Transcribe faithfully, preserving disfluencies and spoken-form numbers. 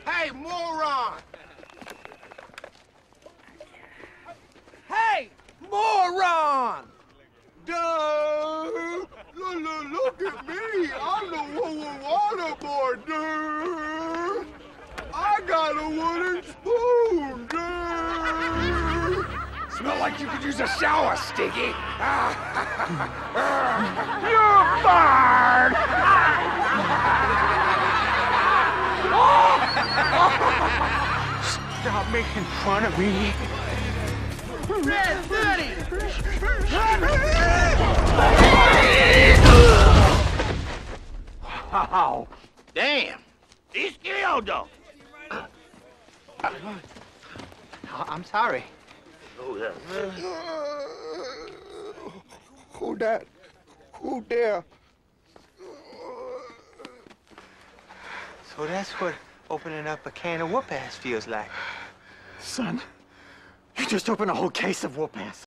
Hey, moron! Hey, moron! Duh! Look, look, look at me! I'm the one with waterboard, dude! I got a wooden spoon, dude! Smell like you could use a shower, Stinky. You're fired! Stop making fun of me. Red Buddy! Wow. Damn. He's killed, though. I'm sorry. Oh, yeah. Who that? Who there? So that's what opening up a can of whoop-ass feels like. Son, you just opened a whole case of whoop-ass.